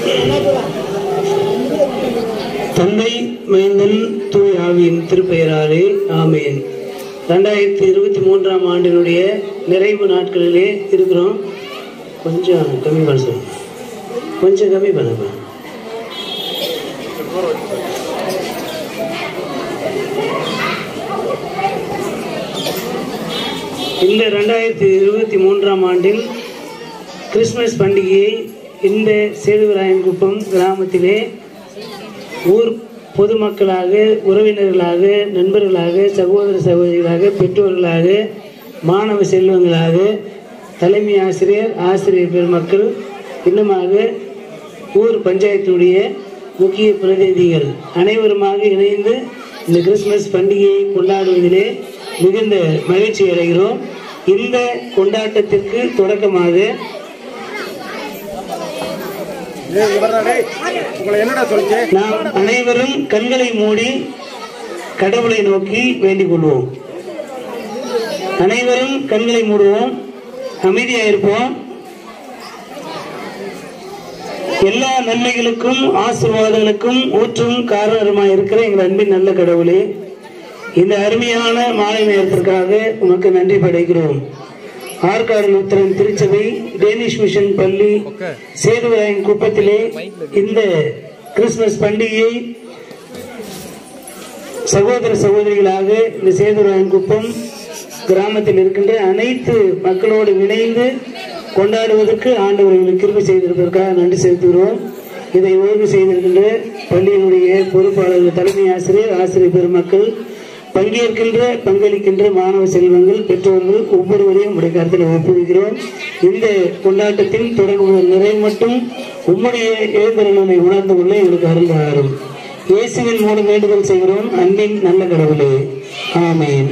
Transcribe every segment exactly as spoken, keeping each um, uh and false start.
தந்தை மைந்தன் தூய் ஆவியின் திருப்பெயராலே ஆமேன். ரெண்டாயிரத்தி இருபத்தி மூன்றாம் ஆண்டினுடைய நிறைவு நாட்களிலே இருக்கிறோம். கொஞ்சம் கம்மி பண்ண சொல்லுங்க, கொஞ்சம் கம்மி பண்ணுங்க. இந்த ரெண்டாயிரத்தி இருபத்தி மூன்றாம் ஆண்டில் கிறிஸ்துமஸ் பண்டிகையை இந்த சேதுவராயன்குப்பம் கிராமத்திலே ஊர் பொதுமக்களாக, உறவினர்களாக, நண்பர்களாக, சகோதர சகோதரிகளாக, பெற்றோர்களாக, மாணவ செல்வங்களாக, தலைமை ஆசிரியர், ஆசிரியர் பெருமக்கள், இன்னுமாக ஊர் பஞ்சாயத்துடைய முக்கிய பிரதிநிதிகள் அனைவருமாக இணைந்து இந்த கிறிஸ்துமஸ் பண்டிகையை கொண்டாடுவதிலே மிகுந்த மகிழ்ச்சி அடைகிறோம். இந்த கொண்டாட்டத்திற்கு தொடக்கமாக நாம் அனைவரும் கண்களை மூடி கடவுளை நோக்கி வேண்டிக் கொள்வோம். அனைவரும் கண்களை மூடுவோம், அமைதியா இருப்போம். எல்லா நன்மைகளுக்கும் ஆசீர்வாதங்களுக்கும் ஊற்றும் காரணமாய் இருக்கிற எங்கள் அன்பின் நல்ல கடவுளே, இந்த அருமையான மாலை நேரத்திற்காக உமக்கு நன்றி படைக்கிறோம். ஆற்காடு லூத்தரன் திருச்சபை டேனிஷ் மிஷன் பள்ளி சேதுவராயன் குப்பத்திலே இந்த கிறிஸ்துமஸ் பண்டிகையை சகோதர சகோதரிகளாக இந்த சேதுவராயன் குப்பம் கிராமத்தில் இருக்கின்ற அனைத்து மக்களோடு இணைந்து கொண்டாடுவதற்கு ஆண்டவர்களுக்கு கிருபை செய்திருப்பதற்காக நன்றி செலுத்துகிறோம். இதை ஓய்வு செய்திருக்கின்ற பள்ளியினுடைய பொறுப்பாளர்கள், தலைமை ஆசிரியர், ஆசிரியர் பெருமக்கள், பங்கேற்கின்ற பங்களிக்கின்ற மாணவ செல்வங்கள், பெற்றோர்கள் ஒவ்வொருவரையும் உடைய கருத்தில் ஒப்புவிக்கிறோம். இந்த கொண்டாட்டத்தின் தொடர்பு நிறைவு மட்டும் உம்முடைய எழுந்தருளை உணர்ந்து கொள்ள எங்களுக்கு அருள் ஆறும். இயேசுவின் மூலம் வேண்டுதல் செய்கிறோம், அன்பின் நல்ல கடவுளே, ஆமேன்.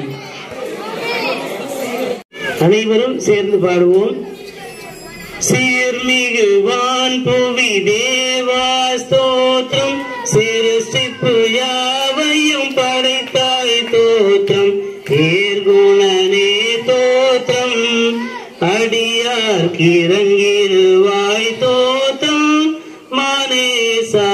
அனைவரும் சேர்ந்து பாடுவோம். சீர்மிகு வான் புவி தேவா ஸ்தோத்திரம், சிருஷ்டிப்பு யாவையும் படைத்தாய் தோற்றம், ஏர்குணனே தோற்றம், அடியார்க்கு இறங்கிடுவாய் தோற்றம், மானேசா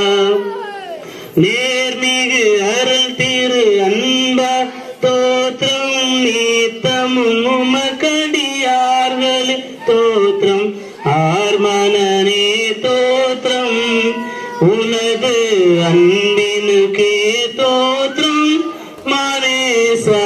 நேர்மிகு அருள் திரு அன்பா தோற்றம், நீத்தமும் உமக்கடியார்கள் தோற்றம், ஆர்மனனே தோற்றம், உனது அன்பினுக்கே தோற்றம், மானேசா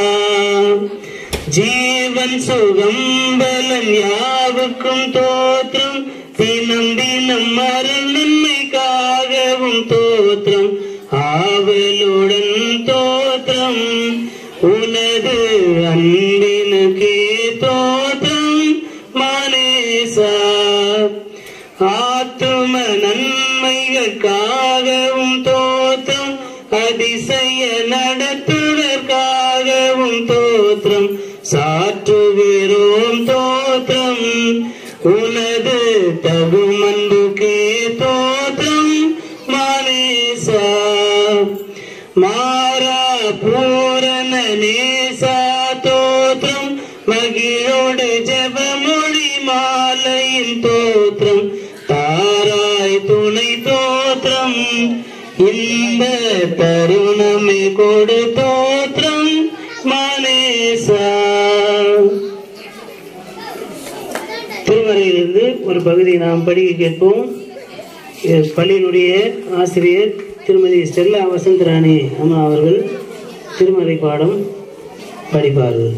ஜீவன் சுகம் பலன் யாவுக்கும் தோற்றம், தினம் தினம் அருள் நன்மைக்காகவும் தோற்றம், ஆவலுடன் தோற்றம், உனது அன்பினுக்கே தோற்றம், மானேசா ஆத்தும நன்மைகளுக்காகவும் தோற்றம், அதிசய நடத்துவதற்காகவும் தோற்றம், சாற்றுகிறோம் தோற்றம், உனது தகுமன்புக்கே தோற்றம், மானேசா மாறா பூரண நேசா தோற்றம், மகிழோடு ஜெபமொழி மாலையின் தோற்றம், தாராய் துணை தோற்றம், இந்த தருணமே கொடு தோற்றம், மானேசா. திருமறையிலிருந்து ஒரு பகுதியை நாம் படிக்க கேட்போம். பள்ளியினுடைய ஆசிரியர் திருமதி ஸ்டெல்லா வசந்தராணி அம்மா அவர்கள் திருமறை பாடம் படிப்பார்கள்.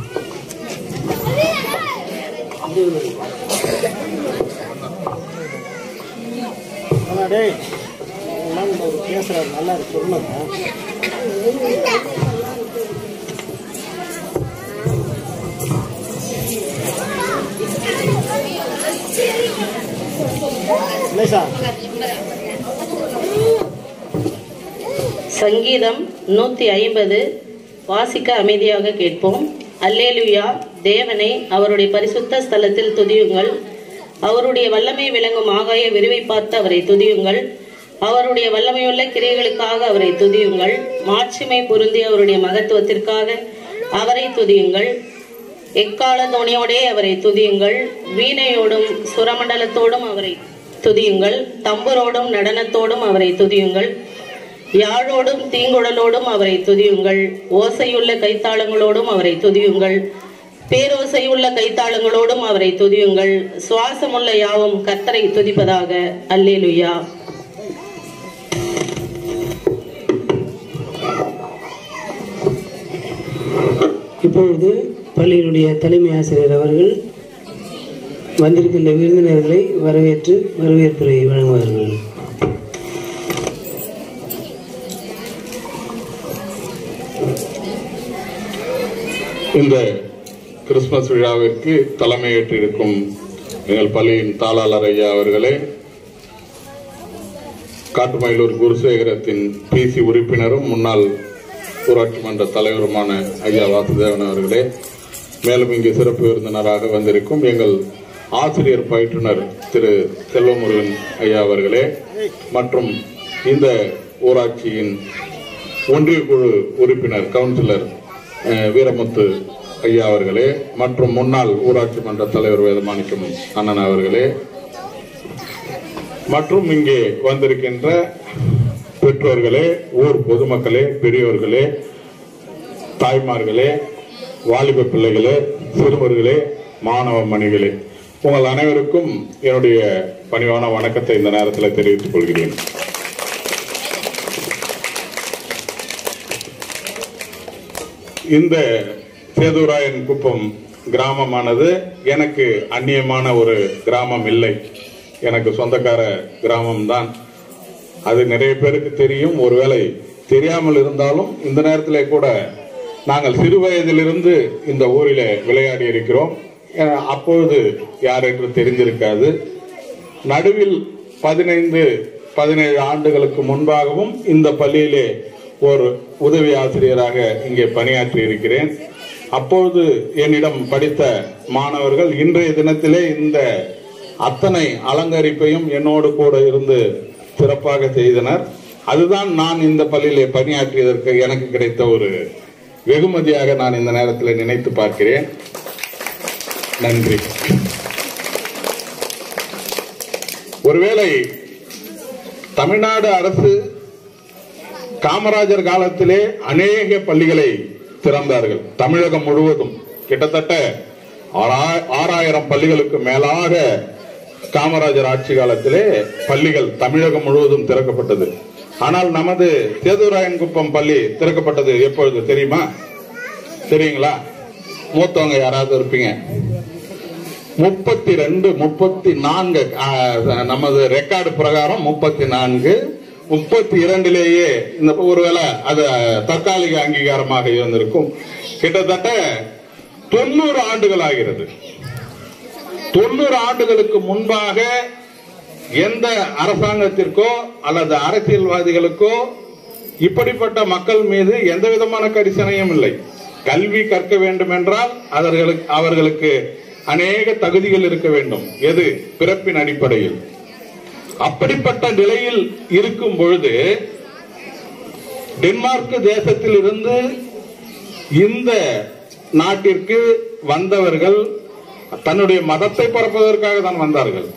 நல்லா இருக்கு சொல்லுங்க. சங்கீதம் நூத்தி ஐம்பது வாசிக்க அமைதியாக கேட்போம். அல்லேலுயா, தேவனை அவருடைய பரிசுத்த ஸ்தலத்தில் துதியுங்கள். அவருடைய வல்லமை விளங்கும் ஆகாய விரிவை பார்த்து அவரை துதியுங்கள். அவருடைய வல்லமையுள்ள கிரியைகளுக்காக அவரை துதியுங்கள். மாட்சிமை பொருந்தி அவருடைய மகத்துவத்திற்காக அவரை துதியுங்கள். எக்கால தோணியோடே அவரை துதியுங்கள். வீணையோடும் சுரமண்டலத்தோடும் அவரை துதியுங்கள். தம்புரோடும் நடனத்தோடும் அவரை துதியுங்கள். யாழோடும் தீங்குழலோடும் அவரை துதியுங்கள். ஓசையுள்ள கைத்தாளங்களோடும் அவரை துதியுங்கள். பேரோசையுள்ள கைத்தாளங்களோடும் அவரை துதியுங்கள். சுவாசமுள்ள யாவும் கர்த்தரை துதிப்பதாக. அல்லேலூயா. இப்பொழுது பள்ளியினுடைய தலைமை ஆசிரியர் அவர்கள் வந்திருக்கின்ற விருந்தினர்களை வரவேற்று வரவேற்புரை வழங்குவார்கள். இந்த கிறிஸ்துமஸ் விழாவிற்கு தலைமையேற்றிருக்கும் எங்கள் பள்ளியின் தாளாளர் ஐயா அவர்களே, காட்டுமயிலூர் குருசேகரத்தின் பிசி உறுப்பினரும் முன்னாள் ஊராட்சி மன்ற தலைவருமான ஐயா வாசுதேவன் அவர்களே, மேலும் இங்கு சிறப்பு விருந்தினராக வந்திருக்கும் எங்கள் ஆசிரியர் பயிற்றுனர் திரு செல்வமுருகன் ஐயா அவர்களே, மற்றும் இந்த ஊராட்சியின் ஒன்றிய குழு உறுப்பினர் கவுன்சிலர் வீரமுத்து ஐயா அவர்களே, மற்றும் முன்னாள் ஊராட்சி மன்ற தலைவர் வேதமாணிக்கம் அண்ணன் அவர்களே, மற்றும் இங்கே வந்திருக்கின்ற பெற்றோர்களே, ஊர் பொதுமக்களே, பெரியோர்களே, தாய்மார்களே, வாலிப பிள்ளைகளே, சிறுவர்களே, மாணவ மணிகளே, உங்கள் அனைவருக்கும் என்னுடைய பணிவான வணக்கத்தை இந்த நேரத்தில் தெரிவித்துக் கொள்கிறேன். இந்த சேதுராயன் குப்பம் கிராமமானது எனக்கு அந்நியமான ஒரு கிராமம் இல்லை. எனக்கு சொந்தக்கார கிராமம்தான். அது நிறைய பேருக்கு தெரியும். ஒருவேளை தெரியாமல் இருந்தாலும் இந்த நேரத்திலே கூட நாங்கள் சிறு வயதிலிருந்து இந்த ஊரில் விளையாடி இருக்கிறோம். அப்பொழுது யாரென்று தெரிந்திருக்காது. நடுவில் பதினைந்து பதினேழு ஆண்டுகளுக்கு முன்பாகவும் இந்த பள்ளியிலே ஒரு உதவி ஆசிரியராக இங்கே பணியாற்றி இருக்கிறேன். அப்பொழுது என்னிடம் படித்த மாணவர்கள் இன்றைய தினத்திலே இந்த அத்தனை அலங்கரிப்பையும் என்னோடு கூட இருந்து சிறப்பாக செய்தனர். அதுதான் நான் இந்த பள்ளியிலே பணியாற்றியதற்கு எனக்கு கிடைத்த ஒரு வெகுமதியாக நான் இந்த நேரத்தில் நினைத்து பார்க்கிறேன். நன்றி. ஒருவேளை தமிழ்நாடு அரசு காமராஜர் காலத்திலே அநேக பள்ளிகளை திறந்தார்கள். தமிழகம் முழுவதும் கிட்டத்தட்ட ஆறாயிரம் பள்ளிகளுக்கு மேலாக காமராஜர் ஆட்சி காலத்திலே பள்ளிகள் தமிழகம் முழுவதும் திறக்கப்பட்டது. ஆனால் நமது சேதுராயன் குப்பம் பள்ளி திறக்கப்பட்டது எப்பொழுது தெரியுமா? தெரியுங்களா? மூத்தவங்க யாராவது இருப்பீங்க. முப்பத்தி ரெண்டு முப்பத்தி நான்கு நமது ரெக்கார்டு பிரகாரம் முப்பத்தி நான்கு முப்பத்தி இரண்டிலேயே இந்த ஒருவேளை அது தற்காலிக அங்கீகாரமாக இருந்திருக்கும். கிட்டத்தட்ட தொண்ணூறு ஆண்டுகள் ஆகிறது. தொண்ணூறு ஆண்டுகளுக்கு முன்பாக எந்த அரசாங்கத்திற்கோ அல்லது அரசியல்வாதிகளுக்கோ இப்படிப்பட்ட மக்கள் மீது எந்த விதமான கரிசனையும் இல்லை. கல்வி கற்க வேண்டும் என்றால் அவர்களுக்கு அவர்களுக்கு அநேக தகுதிகள் இருக்க வேண்டும். எது? பிறப்பின் அடிப்படையில். அப்படிப்பட்ட நிலையில் இருக்கும் பொழுது டென்மார்க் தேசத்தில் இருந்து இந்த நாட்டிற்கு வந்தவர்கள் தன்னுடைய மதத்தை பரப்புவதற்காக தான் வந்தார்கள்.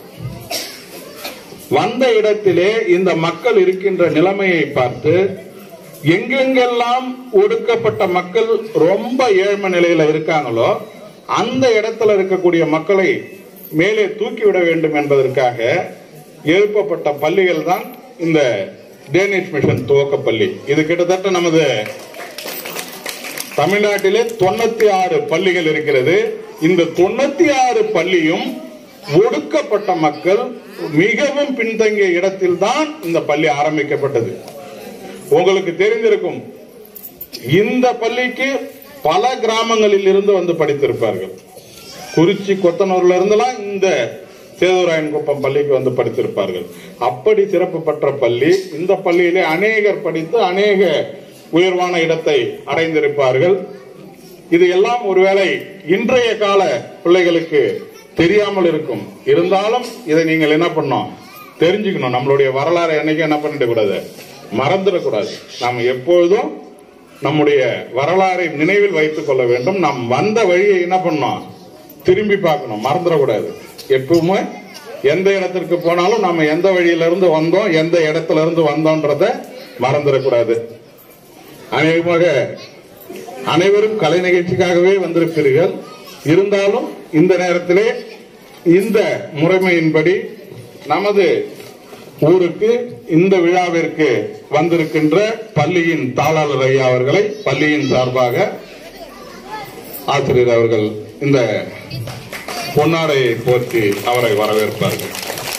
வந்த இடத்திலே இந்த மக்கள் இருக்கின்ற நிலைமையை பார்த்து எங்கெங்கெல்லாம் ஒடுக்கப்பட்ட மக்கள் ரொம்ப ஏழ்மை நிலையில இருக்காங்களோ அந்த இடத்துல இருக்கக்கூடிய மக்களை மேலே தூக்கிவிட வேண்டும் என்பதற்காக எழுப்பப்பட்ட பள்ளிகள் தான் இந்த டேனிஷ் மிஷன் துவக்க பள்ளி. இது கிட்டத்தட்ட நமது தமிழ்நாட்டிலே தொண்ணூத்தி ஆறு பள்ளிகள் இருக்கிறது. இந்த தொண்ணூத்தி ஆறு பள்ளியும் ஒடுக்கப்பட்ட மக்கள் மிகவும் பின்தங்கிய இடத்தில் தான் இந்த பள்ளி ஆரம்பிக்கப்பட்டது. உங்களுக்கு தெரிந்திருக்கும், இந்த பள்ளிக்கு பல கிராமங்களில் இருந்து வந்து படித்திருப்பார்கள். குறிச்சி கொத்தனூர்ல இருந்தெல்லாம் இந்த சேதுராயன் குப்பம் பள்ளிக்கு வந்து படித்திருப்பார்கள். அப்படி சிறப்பு பெற்ற பள்ளி. இந்த பள்ளியிலே அநேகர் படித்து அநேக உயர்வான இடத்தை அடைந்திருப்பார்கள். இது எல்லாம் ஒருவேளை இன்றைய கால பிள்ளைகளுக்கு தெரியாமல் இருக்கும். இருந்தாலும் இதை நீங்கள் என்ன பண்ணணும், தெரிஞ்சுக்கணும். நம்மளுடைய வரலாறு என்னைக்கும் என்ன பண்ணிடக்கூடாது, மறந்துடக்கூடாது. நாம் எப்பொழுதும் நம்முடைய வரலாறை நினைவில் வைத்துக் கொள்ள வேண்டும். நாம் வந்த வழியை என்ன பண்ணணும், திரும்பி பார்க்கணும், மறந்துடக்கூடாது. எப்பவுமே எந்த இடத்திற்கு போனாலும் நாம எந்த வழியில இருந்து வந்தோம், எந்த இடத்துல இருந்து வந்தோம்ன்றத மறந்துடக்கூடாது. அநேகமாக அனைவரும் கலை நிகழ்ச்சிக்காகவே வந்திருப்பீர்கள். இருந்தாலும் இந்த நேரத்திலே இந்த முறைமையின்படி நமது ஊருக்கு இந்த விழாவிற்கு வந்திருக்கின்ற பள்ளியின் தாளாளர் ஐயா அவர்களை பள்ளியின் சார்பாக ஆசிரியர் அவர்கள் இந்த பொன்னாடையை போற்றி அவரை வரவேற்பார்கள்.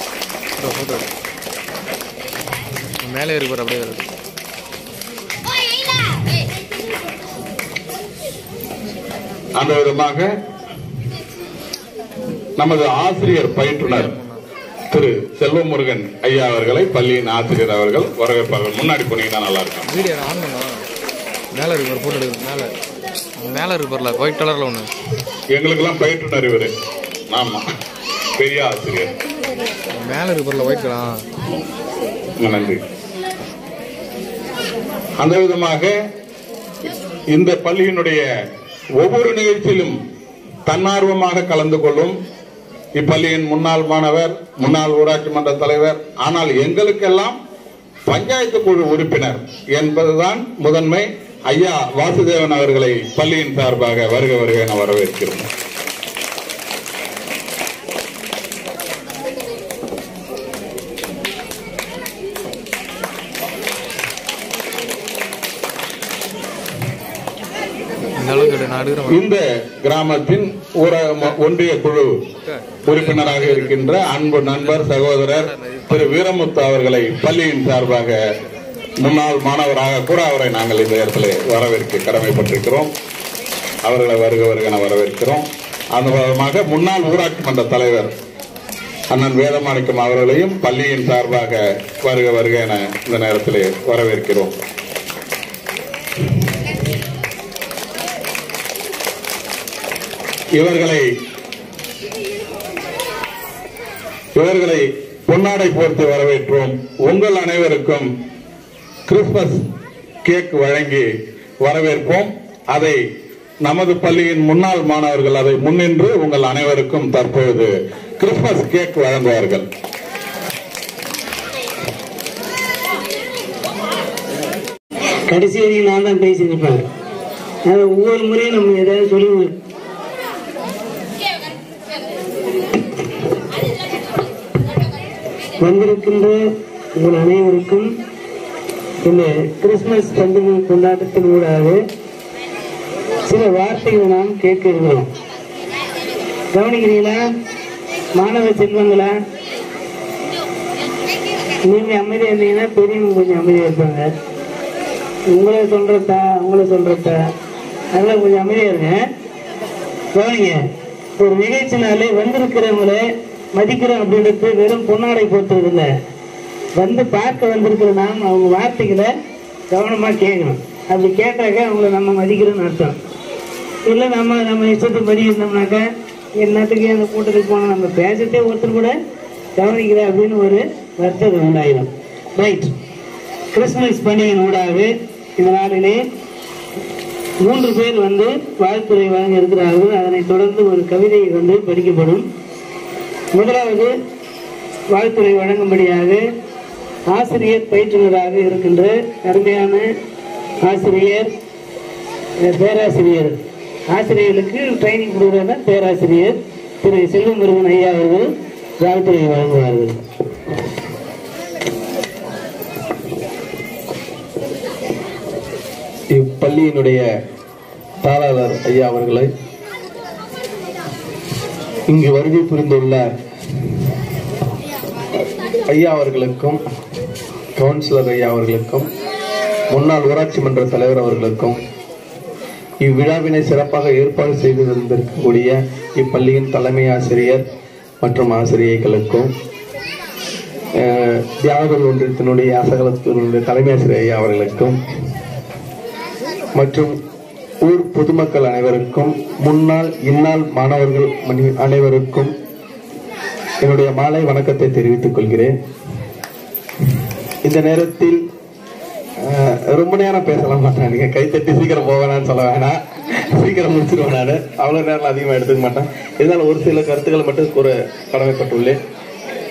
மேலே இருப்பார் அப்படியே. அந்த விதமாக நமது ஆசிரியர் பயிற்றுனர் திரு செல்வமுருகன் ஐயா அவர்களை பள்ளியின் ஆசிரியர் அவர்கள் வரவேற்பார்கள். முன்னாடி போனீங்கன்னா நல்லா இருக்கும். வீடியோ ஆன் பண்ணா மேலே இருக்கு போட்டோ எடுக்கு. மேலே மேலே இருப்பார்ல ஒயிட் கலரில் ஒன்று. எங்களுக்கெல்லாம் பயிற்றுனர் இவர். ஆமா, பெரிய ஆசிரியர். மேலே இருப்பார்ல ஒயிட் கலர். நன்றி. அந்த விதமாக இந்த பள்ளியினுடைய ஒவ்வொரு நிகழ்ச்சியிலும் தன்னார்வமாக கலந்து கொள்ளும் இப்பள்ளியின் முன்னாள் மாணவர், முன்னாள் ஊராட்சி மன்ற தலைவர், ஆனால் எங்களுக்கெல்லாம் பஞ்சாயத்து குழு உறுப்பினர் என்பதுதான் முதன்மை. ஐயா வாசுதேவன் அவர்களை பள்ளியின் சார்பாக வருக வருக என வரவேற்கிறோம். இந்த கிராமத்தின் ஒன்றிய குழு உறுப்பினராக இருக்கின்ற அன்பு நண்பர் சகோதரர் திரு வீரமுத்து அவர்களை பள்ளியின் சார்பாக முன்னாள் மாணவராக கூட அவரை நாங்கள் இந்த இடத்துல வரவேற்க கடமைப்பட்டிருக்கிறோம். அவர்களை வருக வருக என வரவேற்கிறோம். அந்த விதமாக முன்னாள் ஊராட்சி மன்ற தலைவர் அண்ணன் வேதமாணிக்கம் அவர்களையும் பள்ளியின் சார்பாக வருக வருக என இந்த நேரத்திலே வரவேற்கிறோம். இவர்களை இவர்களை பொன்னாடை போர்த்து வரவேற்றோம். உங்கள் அனைவருக்கும் கிறிஸ்துமஸ் கேக் வழங்கி வரவேற்போம். அதை நமது பள்ளியின் முன்னாள் மாணவர்கள் அதை முன்னின்று உங்கள் அனைவருக்கும் தற்போது கிறிஸ்துமஸ் கேக் வழங்குவார்கள். கடைசி வரைக்கும் நான் தான் பேசியிருப்பேன். ஒவ்வொரு முறையும் நம்ம ஏதாவது சொல்லுவோம். வந்திருக்கின்ற உங்கள் அனைவருக்கும் இந்த கிறிஸ்துமஸ் பண்டிகை கொண்டாட்டத்தின் ஊடாக சில வார்த்தைகளை நாம் கேட்க இருக்கிறோம். கவனிக்கிறீங்களா மாணவ செல்வங்களா? நீங்க அமைதியா இருந்தீங்கன்னா பெரியவங்க கொஞ்சம் அமைதியா இருப்பாங்க. உங்களை சொல்றதா உங்களை சொல்றதா அதெல்லாம் கொஞ்சம் அமைதியா இருங்க. கவனிங்க, ஒரு நிகழ்ச்சினாலே வந்திருக்கிறவங்களே மதிக்கிறோம் அப்படின்றது வெறும் பொன்னாடை போட்டுறது இல்லை. வந்து பார்க்க வந்திருக்கிற நாம் அவங்க வார்த்தைகளை கவனமா கேட்கணும். அப்படி கேட்டாக்க அவங்கள நம்ம மதிக்கிறோம்னு அர்த்தம். இல்லை நம்ம நம்ம இஷ்டத்துக்கு படி இருந்தோம்னாக்கா என்னத்துக்கு அந்த கூட்டத்துக்கு போனோம் நம்ம பேசத்தே ஒருத்தர் கூட கவனிக்கிற அப்படின்னு ஒரு வருத்தம் உண்டாயிடும். ரைட். கிறிஸ்துமஸ் பண்டிகையின் ஊடாக இந்த நாளிலே மூன்று பேர் வந்து வாழ்த்துறை வழங்க இருக்கிறார்கள். அதனைத் தொடர்ந்து ஒரு கவிதை வந்து படிக்கப்படும். முதலாவது வாழ்த்துறை வழங்கும்படியாக ஆசிரியர் பயிற்றுனராக இருக்கின்ற அருமையான ஆசிரியர் பேராசிரியர் ஆசிரியர்களுக்கு ட்ரைனிங் கொடுக்குற பேராசிரியர் திரு செல்வமுருகன் ஐயா அவர்கள் வாழ்த்துறை வழங்குவார்கள். இப்பள்ளியினுடைய தாளாளர் ஐயா அவர்களை, இங்கு வருகை புரிந்துள்ள ஐயா அவர்களுக்கும், கவுன்சிலர் ஐயா அவர்களுக்கும், முன்னாள் ஊராட்சி மன்ற தலைவர் அவர்களுக்கும், இவ்விழாவினை சிறப்பாக ஏற்பாடு செய்து வந்திருக்கக்கூடிய இப்பள்ளியின் தலைமை ஆசிரியர் மற்றும் ஆசிரியர்களுக்கும், தியாகர் ஒன்றியத்தினுடைய அசகலத்தினுடைய தலைமை ஆசிரியர் ஐயா அவர்களுக்கும் மற்றும் ஊர் பொதுமக்கள் அனைவருக்கும், முன்னாள் இந்நாள் மாணவர்கள் அனைவருக்கும் என்னுடைய மாலை வணக்கத்தை தெரிவித்துக் கொள்கிறேன். இந்த நேரத்தில் ரொம்ப நேரம் பேசலாம் மாட்டேன். நீங்க கைத்தட்டி சீக்கிரம் போவேனான்னு சொல்ல வேணாம், சீக்கிரம் முடிச்சிருவேன். நான் அவ்வளவு நேரம் அதிகமாக எடுத்துக்க மாட்டேன். இதனால ஒரு சில கருத்துக்களை மட்டும் கூற கடமைப்பட்டுள்ளேன்.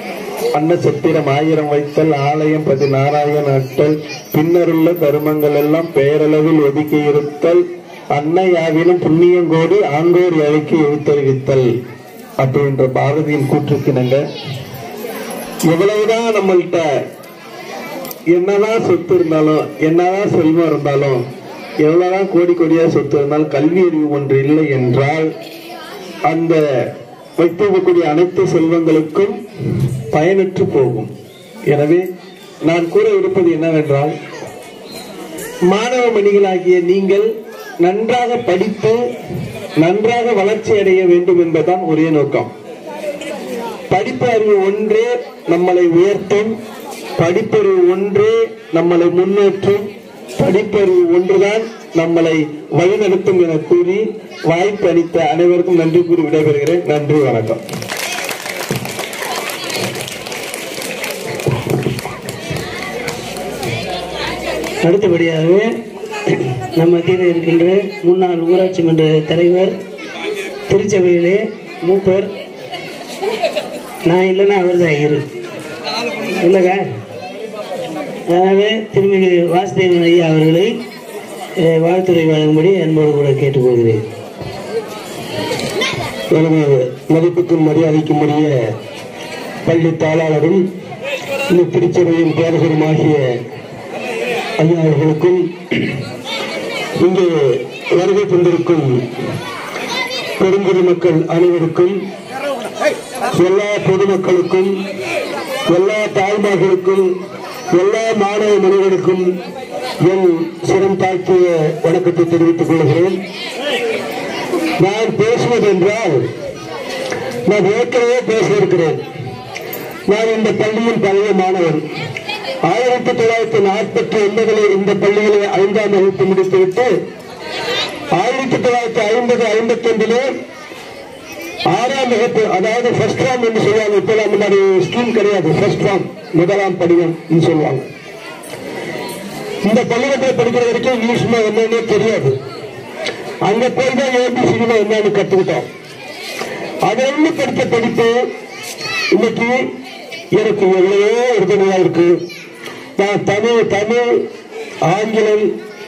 அன்ன சத்திரம் ஆயிரம் வைத்தல், ஆலயம் பதினாறாயிரம் நாட்டல், பின்னருள்ள கருமங்கள் எல்லாம் பெயரளவில் ஒதுக்கி இருத்தல், அன்னையாவினும் புண்ணியங்கோடு ஆங்கோர் ஏழைக்கு எழுத்தறிவித்தல் அப்படின்ற பாரதியின் கூற்றுக்கினங்க எவ்வளவுதான் நம்மள்கிட்ட என்னதான் சொத்து இருந்தாலும், என்னதான் செல்வம் இருந்தாலும், எவ்வளவுதான் கோடி கோடியா சொத்து இருந்தாலும் கல்வி அறிவு ஒன்று இல்லை என்றால் அந்த வைத்திருக்கக்கூடிய அனைத்து செல்வங்களுக்கும் பயனற்று போகும். எனவே நான் கூற இருப்பது என்னவென்றால், மாணவ மணிகளாகிய நீங்கள் நன்றாக படித்து நன்றாக வளர்ச்சி அடைய வேண்டும் என்பதுதான் ஒரே நோக்கம். படிப்பு அறிவு ஒன்றே நம்மளை உயர்த்தும், படிப்பறிவு ஒன்றே நம்மளை முன்னேற்றும், படிப்பறிவு ஒன்றுதான் நம்மளை வழிநடத்தும் என கூறி வாய்ப்பு அளித்த அனைவருக்கும் நன்றி கூறி விடைபெறுகிறேன். நன்றி, வணக்கம். அடுத்தபடியாக நம்ம மத்தியில் இருக்கின்ற முன்னாள் ஊராட்சி மன்ற தலைவர், திருச்சபையிலே மூப்பர், நான் இல்லைன்னா அவர் தான் இரு இல்லைங்க. எனவே திருமிகு வாசுதேவன் ஐயா அவர்களை வாழ்த்துறை வழங்கும்படி அன்போடு கூட கேட்டுக்கொள்கிறேன். மதிப்புக்கும் மரியாதைக்கும் உரிய பள்ளி தாளாளரும் இந்த திருச்சபையின் பேரகருமாகிய ஐயா அவர்களுக்கும், இங்கே வருகை கொண்டிருக்கும் பெருங்குடி மக்கள் அனைவருக்கும், எல்லா பொதுமக்களுக்கும், எல்லா தாய்மார்களுக்கும், எல்லா மாணவ மனிதர்களுக்கும் என் சிரம் தாழ்த்திய வணக்கத்தை தெரிவித்துக் கொள்கிறேன். நான் பேசுவது என்றால் நான் ஏற்கனவே பேச இருக்கிறேன். நான் இந்த பள்ளியின் பழைய மாணவன். ஆயிரத்தி தொள்ளாயிரத்தி நாற்பத்தி ஒன்பதிலே இந்த பள்ளியிலே ஐந்தாம் வகுப்பு முடித்துவிட்டு ஆயிரத்தி தொள்ளாயிரத்தி ஐம்பது ஐம்பத்தி ஒன்றிலே ஆறாம் வகுப்பு, அதாவது ஃபர்ஸ்ட் ஃபார்ம் என்று சொல்லுவாங்க. இப்பெல்லாம் முன்னாடி ஸ்கீம் கிடையாது, ஃபர்ஸ்ட் ஃபார்ம் முதலாம் படிவம் சொல்லுவாங்க. இந்த பள்ளிக்கூடத்தில் படிக்கிற வரைக்கும் இங்கிலீஷ்னா என்னன்னு தெரியாது. அங்க போய் தான் ஏபிசினா என்னன்னு கற்றுக்கிட்டோம். அதிலிருந்து படித்த படிப்பு இன்னைக்கு எனக்கு எவ்வளவோ உறுதுணையா இருக்கு. நான் தமிழ் தமிழ் ஆங்கிலம்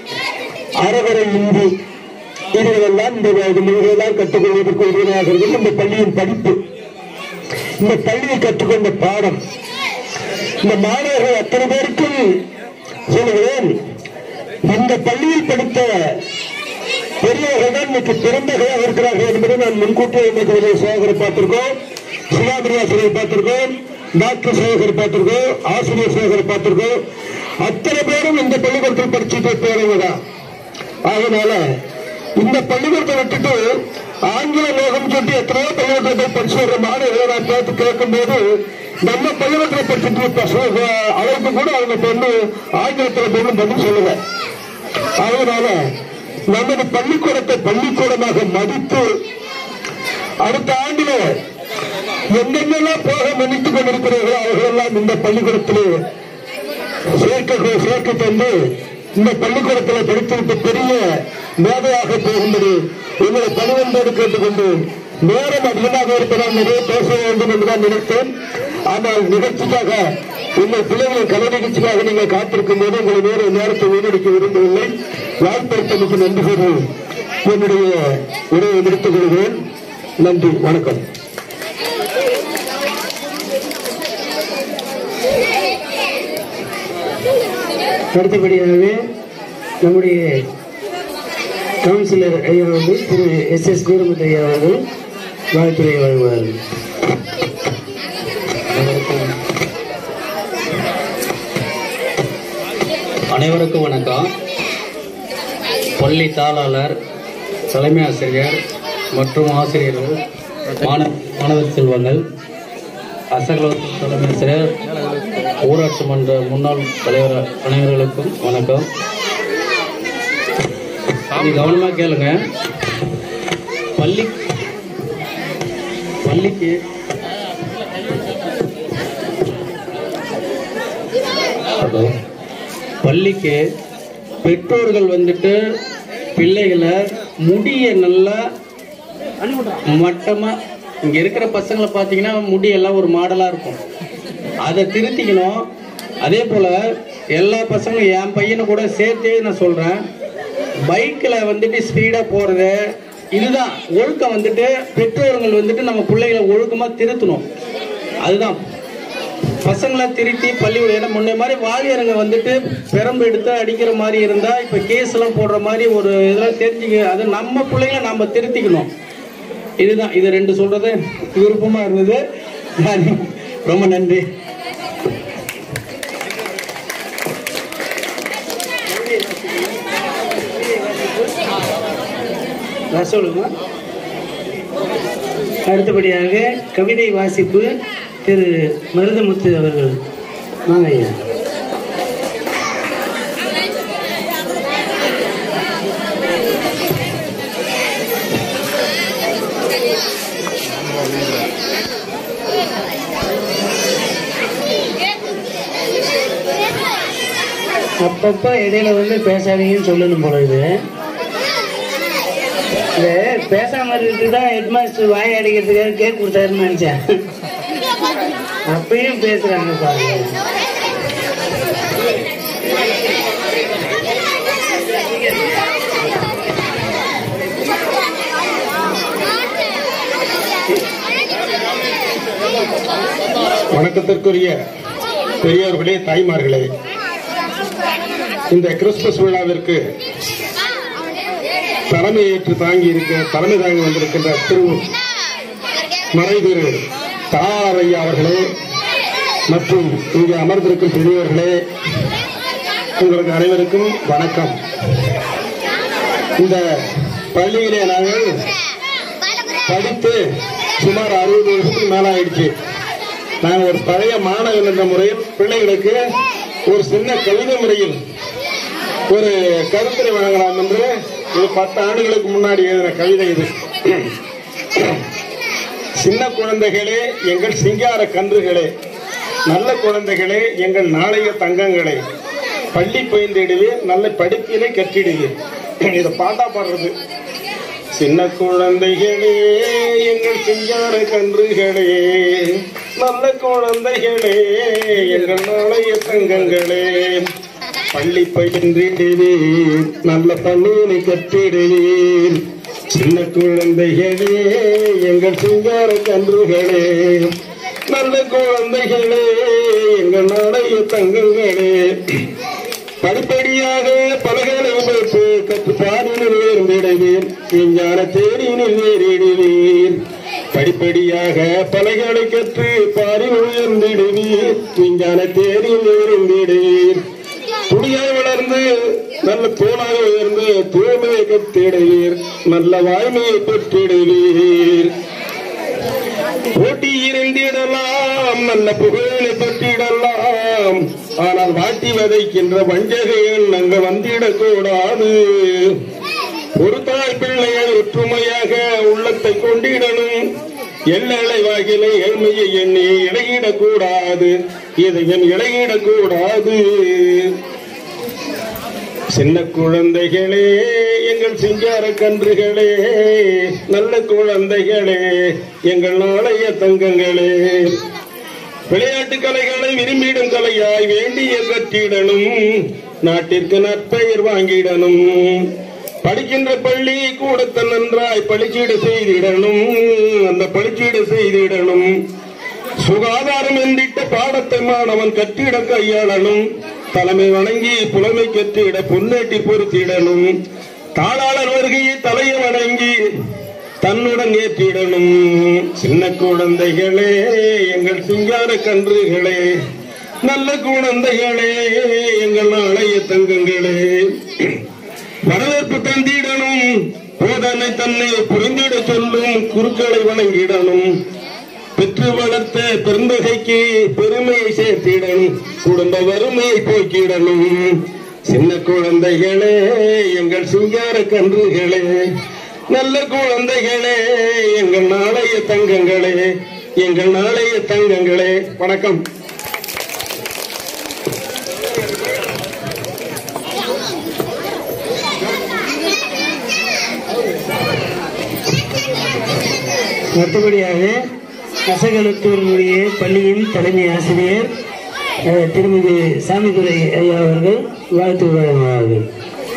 அறவரை இந்தி இதுகளெல்லாம் இந்த மொழிகளெல்லாம் கற்றுக்கொள்வதற்கு உறுதுணையாக இருக்கிறது இந்த பள்ளியின் படிப்பு. இந்த பள்ளியில் கற்றுக்கொண்ட பாடம் இந்த மாணவர்கள் அத்தனை பேருக்கும் சொல்லுகிறேன். இந்த பள்ளியில் படித்த பெரியவர்கள் தான் இன்னைக்கு பிறந்தகையாக இருக்கிறார்கள் என்பதை நான் முன்கூட்டியே இன்னைக்கு சேகரை பார்த்திருக்கோம், சிவாமிரியாசிரியை பார்த்திருக்கோம், டாக்டர் சேகர் பார்த்திருக்கோம், ஆசிரியர் சேகரை பார்த்திருக்கோம். அத்தனை பேரும் இந்த பள்ளிக்கூடத்தில் படிச்சுட்டு போறவங்க தான். அதனால இந்த பள்ளிக்கூடத்தை விட்டுட்டு ஆங்கில லோகம் சொல்லி எத்தனையோ பள்ளிக்கூடத்தை படிச்சு வர்ற மாணவர்களை நான் பார்த்து கேட்கும் போது நம்ம பள்ளிக்கூடத்தில் படிச்சுட்டு அவருக்கு கூட அவங்க பொண்ணு ஆங்கிலத்தில் பொண்ணு பதில் சொல்லுவேன். அதனால நமது பள்ளிக்கூடத்தை பள்ளிக்கூடமாக மதித்து அடுத்த ஆண்டில எங்கெங்கெல்லாம் போக நினைத்துக் கொண்டிருக்கிறீர்களோ அவர்களெல்லாம் இந்த பள்ளிக்கூடத்திலே சேர்க்க சேர்க்க தந்து இந்த பள்ளிக்கூடத்தில் படித்துவிட்டு பெரிய மேதையாக போகும்படி உங்களை பணிவன்போடு கேட்டுக்கொண்டு, நேரம் அதிகமாக இருப்பதால் நிறைய பேச வேண்டும் என்றுதான் நினைத்தேன். ஆனால் நிகழ்ச்சிக்காக உங்கள் பிள்ளைகளின் கலை நிகழ்ச்சிக்காக நீங்கள் காத்திருக்கும் போது உங்களை நேர நேரத்தை வீணடிக்க விரும்பவில்லை. வாய்ப்பளித்தமைக்கு நன்றி கூறி என்னுடைய உரையை முடித்துக் கொள்கிறேன். நன்றி, வணக்கம். அடுத்தபடியாகவே நம்முடைய கவுன்சிலர் ஐயா அவர்கள் திரு எஸ் எஸ் கூரமுத்து ஐயா அவர்கள் வாழ்த்துறை வழங்குவார்கள். அனைவருக்கும் வணக்கம். பள்ளி தாளாளர், தலைமை ஆசிரியர் மற்றும் ஆசிரியர்கள், மாணவர் செல்வங்கள், அசகலத்தின் தலைமை ஆசிரியர், ஊராட்சி மன்ற முன்னாள் தலைவர் அனைவர்களுக்கும் வணக்கம். கவனமா கேளுங்க. பள்ளி பள்ளிக்கு பள்ளிக்கு பெற்றோர்கள் வந்துட்டு பிள்ளைகளை முடிய நல்லா மட்டமா, இங்க இருக்கிற பசங்களை பார்த்தீங்கன்னா முடியெல்லாம் ஒரு மாடலா இருக்கும். அதை திருத்திக்கணும். அதே போல எல்லா பசங்களும் என் பையனை கூட சேர்த்தே நான் சொல்றேன், பைக்கில் வந்துட்டு ஸ்பீடா போறது இதுதான் ஒழுக்கம். வந்துட்டு பெற்றோர்கள் வந்துட்டு நம்ம பிள்ளைகளை ஒழுக்கமா திருத்தணும். அதுதான் பசங்களை திருத்தி பள்ளிக்கூடம் முன்னே மாதிரி வாலியருங்க வந்துட்டு பெரம்பு எடுத்து அடிக்கிற மாதிரி இருந்தா இப்ப கேஸ் எல்லாம் போடுற மாதிரி ஒரு இதெல்லாம் தெரிஞ்சுக்க. அது நம்ம பிள்ளைங்களை நம்ம திருத்திக்கணும். இதுதான் இது ரெண்டு சொல்றது விருப்பமா இருந்தது. ரொம்ப நன்றி. சொல்லுங்க. அடுத்தபடியாக கவிதை வாசிப்பு திரு மருதமுத்து அவர்கள். வாங்க ஐயா. அப்பப்ப இடையில வந்து பேசாதீங்கன்னு சொல்லணும் போல. இது இந்த பேசாம இருக்குதான் ஹெட் மாஸ்டர் வாய் அடிக்கிறதுக்காக கேக் கொடுத்தாருன்னு நினைச்சேன். அப்பயும் பேசுறாங்க பாருங்க. வணக்கத்திற்குரிய பெரியவர்களே, தாய்மார்களே, இந்த கிறிஸ்துமஸ் விழாவிற்கு தலைமை ஏற்று தாங்கி இருக்க தலைமை தாங்கி வந்திருக்கின்ற திரு மறைதிரு தாரையா அவர்களே மற்றும் இங்கே அமர்ந்திருக்கும் பெரியவர்களே, உங்களுக்கு அனைவருக்கும் வணக்கம். இந்த பள்ளியிலே நாங்கள் படித்து சுமார் அறுபது வருஷத்துக்கு மேல ஆயிடுச்சு. நாங்கள் ஒரு பழைய மாணவன் என்ற முறையில் பிள்ளைகளுக்கு ஒரு சின்ன கவிதை முறையில் ஒரு கருத்துரை வழங்கலாம் என்று ஒரு பத்து ஆண்டுகளுக்கு முன்னாடி எழுதின கவிதை இது. சின்ன குழந்தைகளே, எங்கள் சிங்கார கன்றுகளே, நல்ல குழந்தைகளே, எங்கள் நாளைய தங்கங்களே, பள்ளி பயின்றிடுவீர், நல்ல படிப்பினை கற்றிடுவீர். இதை பாட்டா பாடுறது. சின்ன குழந்தைகளே, எங்கள் சிங்கார கன்றுகளே, நல்ல குழந்தைகளே, எங்கள் நாளைய தங்கங்களே, பள்ளி பயின்றிடுவீர், நல்ல பள்ளியினை கற்றிடுவீர். சின்ன குழந்தைகளே, எங்கள் சிங்கார கன்றுகளே, நல்ல குழந்தைகளே, எங்கள் நாளைய தங்கங்களே, படிப்படியாக பலகளை வைத்து கற்று பாரினில் உயர்ந்திடுவீர், விஞ்ஞான தேரினில் ஏறிடுவீர். படிப்படியாக பலகளை கற்று பாரில் உயர்ந்திடுவீர், விஞ்ஞான தேரில் உயர்ந்திடுவீர். துணியாய் வளர்ந்து நல்ல தோளாக உயர்ந்து தூய்மையை கத்திடுவீர், நல்ல வாய்மையை பெற்றிடுவீர். போட்டி இருந்திடலாம், நல்ல புகழை பெற்றிடலாம், ஆனால் வாட்டி வதைக்கின்ற வஞ்சகைகள் நாங்கள் வந்திடக்கூடாது. ஒரு தாய் பிள்ளைகள் ஒற்றுமையாக உள்ளத்தை கொண்டிடணும், எல்லை வாகிலை ஏழ்மையை எண்ணி இடையிடக்கூடாது, இதயம் இடையிடக்கூடாது. சின்ன குழந்தைகளே, எங்கள் சிங்கார கன்றுகளே, நல்ல குழந்தைகளே, எங்கள் நாளைய தங்கங்களே, விளையாட்டு கலைகளை விரும்பிடும் கலையாய் வேண்டிய கற்றிடணும், நாட்டிற்கு நற்பெயர் வாங்கிடணும். படிக்கின்ற பள்ளி கூடத்த நன்றாய் பளிச்சீடு செய்திடணும், அந்த பளிச்சீடு செய்திடணும். சுகாதாரம் என்றிட்ட பாடத்தை மாணவன் கற்றிட கையாளணும், தலைமை வணங்கி புலமை கற்றிட பொன்னேட்டி பொருத்திடணும். தாளாளர் வருகையை தலையை வணங்கி தன்னுடன் ஏற்றிடணும். சின்ன குழந்தைகளே, எங்கள் சிங்கார கன்றுகளே, நல்ல குழந்தைகளே, எங்கள் நாளைய தங்கங்களே, வரவேற்பு தந்திடணும், போதனை தன்னை புரிந்திட சொல்லும் குருக்களை வணங்கிடணும். பெற்று வளர்த்த பெருந்தகைக்கு பெருமையை சேர்த்திடணும், குடும்ப வறுமையை போக்கிடணும். சின்ன குழந்தைகளே, எங்கள் சிங்கார கன்றுகளே, நல்ல குழந்தைகளே, எங்கள் நாளைய தங்கங்களே, எங்கள் நாளைய தங்கங்களே. வணக்கம். மற்றபடியாக நசகலத்தூருடைய பள்ளியின் தலைமை ஆசிரியர் அஹ், திருமதி சாமிதுரை ஐயா அவர்கள் வாழ்த்து வழங்குவார்கள்.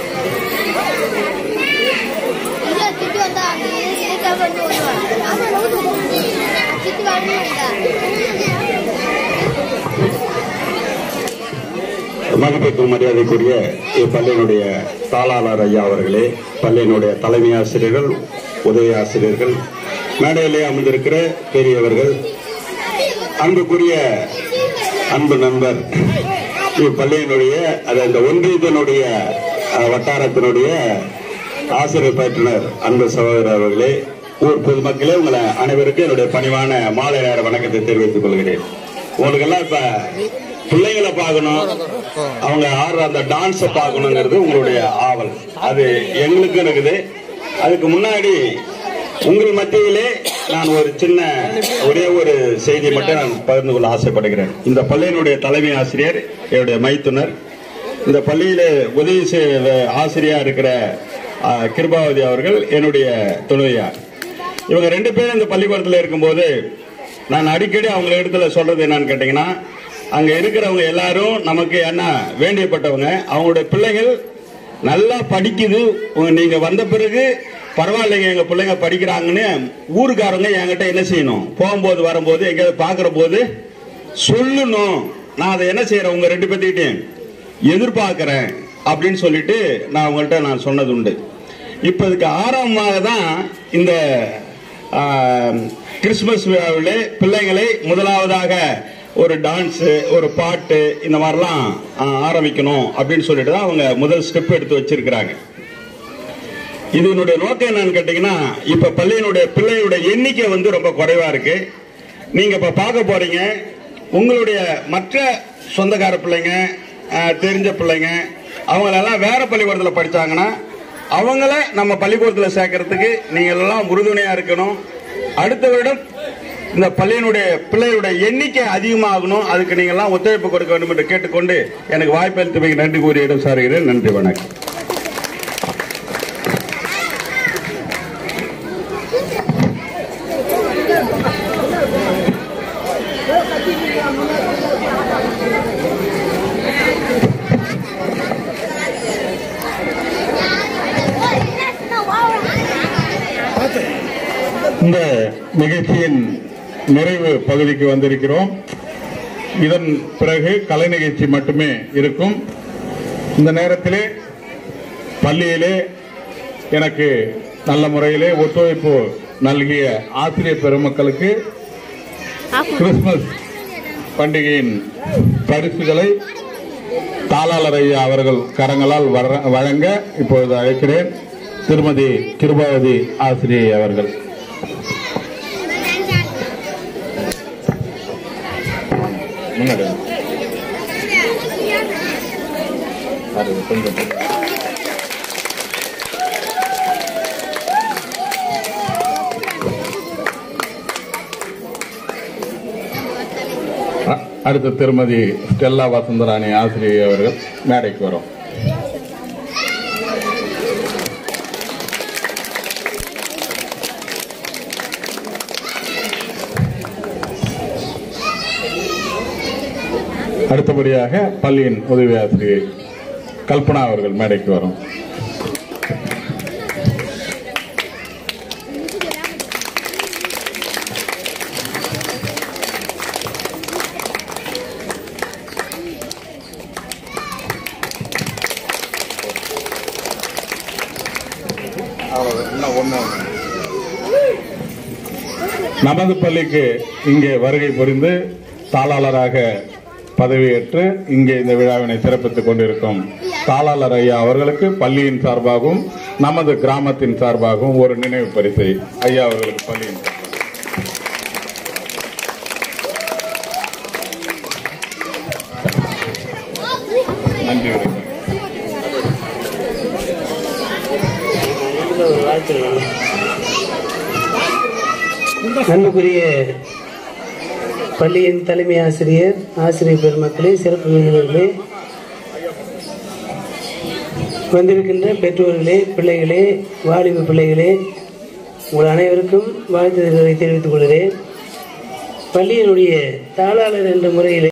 மதிப்பிற்கும் மரியாதைக்குரிய இப்பள்ளியினுடைய தாளாளர் ஐயா அவர்களே, பள்ளியினுடைய தலைமை ஆசிரியர்கள், உதவி ஆசிரியர்கள், மேடையிலே அமர்ந்திருக்கிற பெரியவர்கள், அன்புக்குரிய அன்பு நண்பர், இப்பள்ளியினுடைய அது அந்த ஒன்றியத்தினுடைய அஹ், வட்டாரத்தினுடைய ஆசிரியர் பயிற்றுனர் அன்பு சகோதரர் அவர்களே, ஊர் பொதுமக்களே, உங்களை அனைவருக்கும் என்னுடைய பணிவான மாலை நேர வணக்கத்தை தெரிவித்துக் கொள்கிறேன். உங்களுக்கெல்லாம் இப்ப பிள்ளைங்களை பார்க்கணும், அவங்க ஆடுற அந்த டான்ஸை பார்க்கணுங்கிறது உங்களுடைய ஆவல், அது எங்களுக்கும் இருக்குது. அதுக்கு முன்னாடி உங்கள் மத்தியிலே நான் ஒரு சின்ன ஒரே ஒரு செய்தி மட்டும் நான் பகிர்ந்து கொள்ள ஆசைப்படுகிறேன். இந்த பள்ளியினுடைய தலைமை ஆசிரியர், என்னுடைய மைத்துனர், இந்த பள்ளியில உதவி செய்ய ஆசிரியரா இருக்கிற அஹ், கிருபாவதி அவர்கள் என்னுடைய துணைவியார். இவங்க ரெண்டு பேரும் இந்த பள்ளிக்கூடத்தில் இருக்கும்போது நான் அடிக்கடி அவங்க இடத்துல சொல்றது என்னன்னு கேட்டீங்கன்னா, அங்க இருக்கிறவங்க எல்லாரும் நமக்கு என்ன வேண்டியப்பட்டவங்க, அவங்களுடைய பிள்ளைகள் நல்லா படிக்குது, உங்க- நீங்க வந்த பிறகு பரவாயில்லைங்க எங்க பிள்ளைங்க படிக்கிறாங்கன்னு ஊருக்காரங்க என்கிட்ட என்ன செய்யணும், போகும்போது வரும்போது எங்கேயாவது பாக்குற போது சொல்லணும். நான் அதை என்ன செய்யறேன், உங்க ரெண்டு பேர்த்திட்டையும் எதிர்பார்க்கிறேன் அப்படின்னு சொல்லிட்டு நான் உங்கள்கிட்ட நான் சொன்னது உண்டு. இப்ப இதுக்கு ஆரம்பமாக தான் இந்த ஆஹ், கிறிஸ்துமஸ் விழாவிலே பிள்ளைகளை முதலாவதாக ஒரு டான்ஸ், ஒரு பாட்டு, இந்த மாதிரிலாம் ஆஹ், ஆரம்பிக்கணும் அப்படின்னு சொல்லிட்டு தான் அவங்க முதல் ஸ்டெப் எடுத்து வச்சிருக்கிறாங்க. இதனுடைய நோக்கம் என்னன்னு கேட்டீங்கன்னா, இப்ப பள்ளியினுடைய பிள்ளைகளுடைய எண்ணிக்கை வந்து ரொம்ப குறைவா இருக்கு. நீங்க இப்ப பார்க்க போறீங்க, உங்களுடைய மற்ற சொந்தக்கார பிள்ளைங்க, ஆஹ், தெரிஞ்ச பிள்ளைங்க, அவங்களெல்லாம் வேற பள்ளிக்கூடத்தில் படிச்சாங்கன்னா அவங்கள நம்ம பள்ளிக்கூடத்தில் சேர்க்கறதுக்கு நீங்க எல்லாம் உறுதுணையா இருக்கணும். அடுத்த வருடம் இந்த பள்ளியினுடைய பிள்ளைகளுடைய எண்ணிக்கை அதிகமாகணும், அதுக்கு நீங்க எல்லாம் ஒத்துழைப்பு கொடுக்க வேண்டும் என்று கேட்டுக்கொண்டு எனக்கு வாய்ப்பளித்தமைக்கு நன்றி கூறி இடம் சாருகிறேன். நன்றி, வணக்கம். இந்த நிகழ்ச்சியின் நிறைவு பகுதிக்கு வந்திருக்கிறோம். இதன் பிறகு கலை நிகழ்ச்சி மட்டுமே இருக்கும். இந்த நேரத்திலே பள்ளியிலே எனக்கு நல்ல முறையிலே ஒத்துழைப்பு நல்கிய ஆசிரியர் பெருமக்களுக்கு கிறிஸ்துமஸ் பண்டிகையின் பரிசுகளை தாளாளர் ஐயா அவர்கள் கரங்களால் வர- வழங்க இப்பொழுது அழைக்கிறேன். திருமதி கிருபாவதி ஆசிரியை அவர்கள். முன்னாடி வாங்க. அது கொஞ்சம் அ- அடுத்து திருமதி ஸ்டெல்லா வசந்தராணி ஆசிரியை அவர்கள் மேடைக்கு வரும். அடுத்தபடியாக பள்ளியின் உதவி ஆசிரியை கல்பனா அவர்கள் மேடைக்கு வரும். நமது பள்ளிக்கு இங்கே வருகை புரிந்து தாளாளராக பதவியேற்று இங்கே இந்த விழாவினை சிறப்பித்துக் கொண்டிருக்கும் தாளாளர் ஐயா அவர்களுக்கு பள்ளியின் சார்பாகவும் நமது கிராமத்தின் சார்பாகவும் ஒரு நினைவு பரிசை ஐயா அவர்களுக்கு பள்ளியின் சார்பாக. நன்றி, வணக்கம். அன்புக்குரிய பள்ளியின் தலைமை ஆசிரியர், ஆசிரியர் பெருமக்களே, சிறப்பு விருந்தினர்களே, வந்திருக்கின்ற பெற்றோர்களே, பிள்ளைகளே, வாலிப பிள்ளைகளே, உங்கள் அனைவருக்கும் வாழ்த்துதல்களை தெரிவித்துக் கொள்கிறேன். பள்ளியினுடைய தாளாளர் என்ற முறையில்